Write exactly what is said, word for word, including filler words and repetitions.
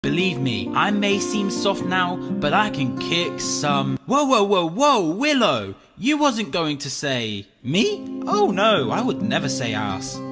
Believe me, I may seem soft now, but I can kick some... Whoa, whoa, whoa, whoa, Willow! You wasn't going to say... Me? Oh no, I would never say ass.